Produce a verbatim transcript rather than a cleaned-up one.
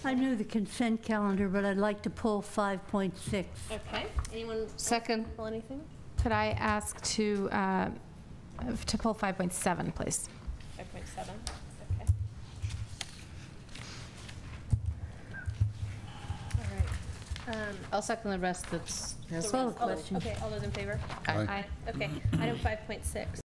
I knew the consent calendar, but I'd like to pull five point six. Okay. Anyone Second. pull anything? Could I ask to, uh, to pull five point seven, please? five point seven. Okay. All right. Um, I'll second the rest that's. the has- rest- Call the oh, question. Okay, all those in favor? Aye. Aye. Okay. Item five point six.